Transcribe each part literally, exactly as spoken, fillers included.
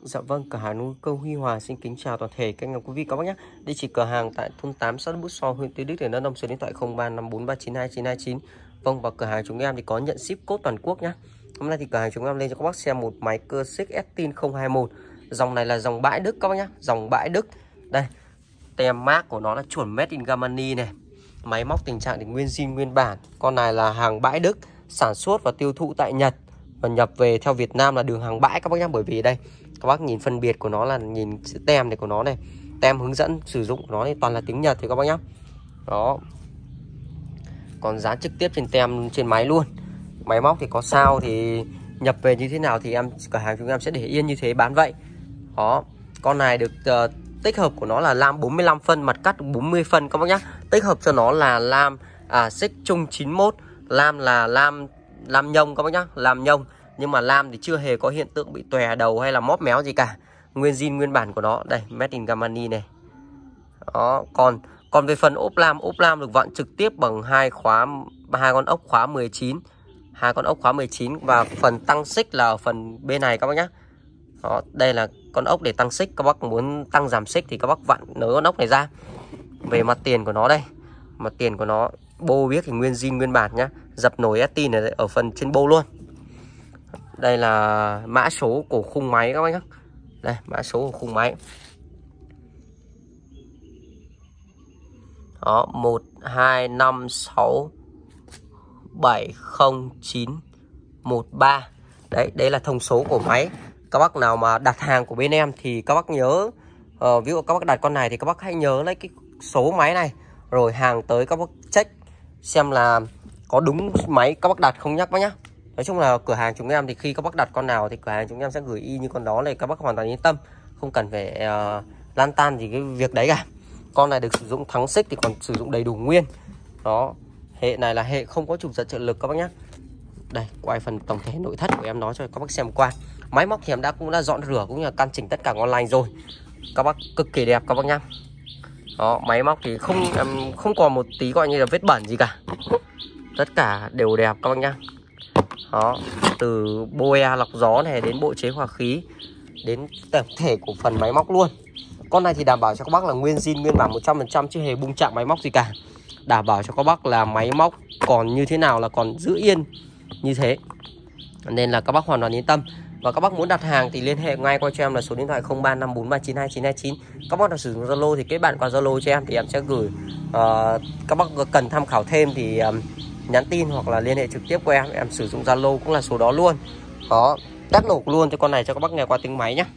Dạ vâng, cửa hàng nuôi câu Huy Hòa xin kính chào toàn thể các anh quý vị các bác nhé. Địa chỉ cửa hàng tại thôn tám xã Bút So, huyện Tuy Đức, tỉnh Đắk Nông, số điện thoại không ba năm bốn ba chín hai chín hai chín. Vâng, và cửa hàng chúng em thì có nhận ship code toàn quốc nhé. Hôm nay thì cửa hàng chúng em lên cho các bác xem một máy cơ xích Estin không hai mốt. Dòng này là dòng bãi Đức các bác nhé, dòng bãi Đức. Đây, tem mác của nó là chuẩn made in Germany này. Máy móc tình trạng thì nguyên zin nguyên bản. Con này là hàng bãi Đức, sản xuất và tiêu thụ tại Nhật và nhập về theo Việt Nam là đường hàng bãi các bác nhé. Bởi vì đây các bác nhìn phân biệt của nó là nhìn chữ tem này của nó này, tem hướng dẫn sử dụng của nó thì toàn là tiếng Nhật thì các bác nhé. Đó, còn dán trực tiếp trên tem trên máy luôn. Máy móc thì có sao thì nhập về như thế nào thì em cửa hàng chúng em sẽ để yên như thế bán vậy. Đó, con này được uh, tích hợp của nó là lam bốn mươi lăm phân, mặt cắt bốn mươi phân các bác nhé. Tích hợp cho nó là lam à, xích chung chín mốt, lam là lam lam nhông các bác nhé, lam nhông. Nhưng mà lam thì chưa hề có hiện tượng bị tòe đầu hay là móp méo gì cả. Nguyên zin nguyên bản của nó. Đây, made in Germany này. Đó, còn còn về phần ốp lam, ốp lam được vặn trực tiếp bằng hai khóa hai con ốc khóa mười chín. Hai con ốc khóa mười chín và phần tăng xích là ở phần bên này các bác nhé. Đó, đây là con ốc để tăng xích, các bác muốn tăng giảm xích thì các bác vặn nới con ốc này ra. Về mặt tiền của nó đây, mặt tiền của nó bô viết thì nguyên zin nguyên bản nhá, dập nổi Estin này ở phần trên bô luôn. Đây là mã số của khung máy các bác nhé. Đây, mã số của khung máy. Đó, một hai năm sáu bảy không chín một ba. Đấy, đấy là thông số của máy. Các bác nào mà đặt hàng của bên em thì các bác nhớ uh, ví dụ các bác đặt con này thì các bác hãy nhớ lấy cái số máy này, rồi hàng tới các bác check xem là có đúng máy các bác đặt không nhắc bác nhá. Nói chung là cửa hàng chúng em thì khi các bác đặt con nào thì cửa hàng chúng em sẽ gửi y như con đó này, các bác hoàn toàn yên tâm, không cần phải uh, lan tan gì cái việc đấy cả. Con này được sử dụng thắng xích thì còn sử dụng đầy đủ nguyên. Đó, hệ này là hệ không có trục giật trợ lực các bác nhé. Đây, quay phần tổng thể nội thất của em nó cho các bác xem qua. Máy móc thì em đã cũng đã dọn rửa cũng như là căn chỉnh tất cả ngon lành rồi. Các bác cực kỳ đẹp các bác nhá. Đó, máy móc thì không em không còn một tí gọi như là vết bẩn gì cả. Tất cả đều đẹp các bác nhá. Đó, từ bô e lọc gió này đến bộ chế hòa khí đến tổng thể của phần máy móc luôn. Con này thì đảm bảo cho các bác là nguyên zin nguyên bản một trăm phần trăm chứ hề bung chạm máy móc gì cả. Đảm bảo cho các bác là máy móc còn như thế nào là còn giữ yên như thế. Nên là các bác hoàn toàn yên tâm. Và các bác muốn đặt hàng thì liên hệ ngay qua cho em là số điện thoại không ba năm bốn ba chín hai chín hai chín. Các bác nào sử dụng Zalo thì kết bạn qua Zalo cho em thì em sẽ gửi. uh, Các bác cần tham khảo thêm thì um, nhắn tin hoặc là liên hệ trực tiếp qua em. Em sử dụng Zalo cũng là số đó luôn. Đó, test nổ luôn cho con này cho các bác nghe qua tiếng máy nhé.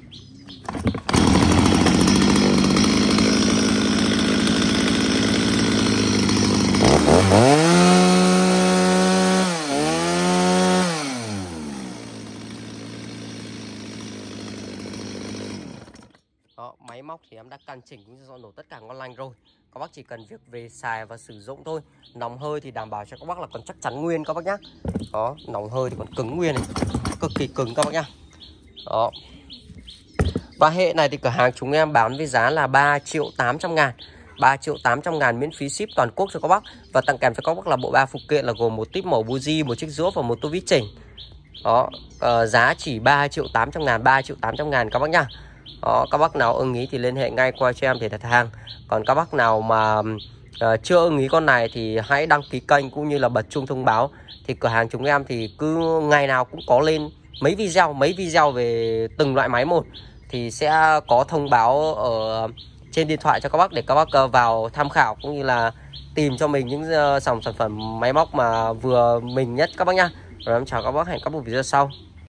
Đó, máy móc thì em đã căn chỉnh cũng như dọn nổ tất cả ngon lành rồi. Các bác chỉ cần việc về xài và sử dụng thôi. Nòng hơi thì đảm bảo cho các bác là còn chắc chắn nguyên các bác nhá. Đó, nòng hơi thì còn cứng nguyên này, cực kỳ cứng các bác nhá. Đó. Và hệ này thì cửa hàng chúng em bán với giá là ba triệu tám trăm ngàn. ba triệu tám trăm ngàn miễn phí ship toàn quốc cho các bác. Và tặng kèm cho các bác là bộ ba phụ kiện là gồm một típ màu buji, một chiếc rũa và một tô vít chỉnh. Đó, uh, giá chỉ ba triệu tám trăm ngàn, ba triệu tám trăm ngàn các bác nhá. Đó, các bác nào ưng ý thì liên hệ ngay qua cho em để đặt hàng. Còn các bác nào mà uh, chưa ưng ý con này thì hãy đăng ký kênh cũng như là bật chuông thông báo. Thì cửa hàng chúng em thì cứ ngày nào cũng có lên mấy video, mấy video về từng loại máy một. Thì sẽ có thông báo ở trên điện thoại cho các bác để các bác uh, vào tham khảo cũng như là tìm cho mình những uh, dòng sản phẩm máy móc mà vừa mình nhất các bác nhá. Rồi em chào các bác, hẹn các buổi video sau.